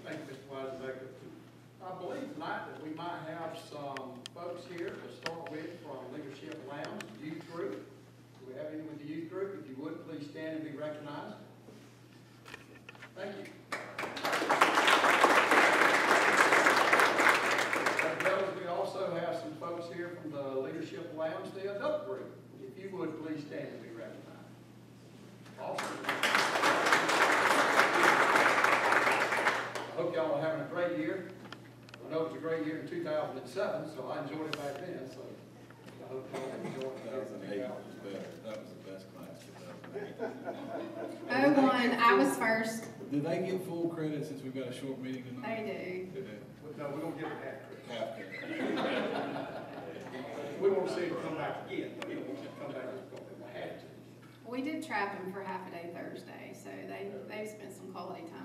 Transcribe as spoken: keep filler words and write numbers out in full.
Thank you, Mister Weisenbecker. I believe tonight that we might have some folks here to start with from Leadership Lowndes, youth group. Do we have any with the youth group? If you would, please stand and be recognized. Thank you. As well as we also have some folks here from the Leadership Lowndes, the adult group. If you would, please stand and be recognized. Awesome. I hope y'all are having a great year. I know it was a great year in two thousand seven, so I enjoyed it back then. So I hope y'all enjoy it. two thousand eight was better. That was the best class. two thousand eight. Oh, one, I was first. Do they get full credit since we've got a short meeting tonight? They They do. No, we're gonna give it half credit. Half credit. We won't see it come back again. We don't want it to come back. We'll have to. do. We did trap them for half a day Thursday, so they, they've spent some quality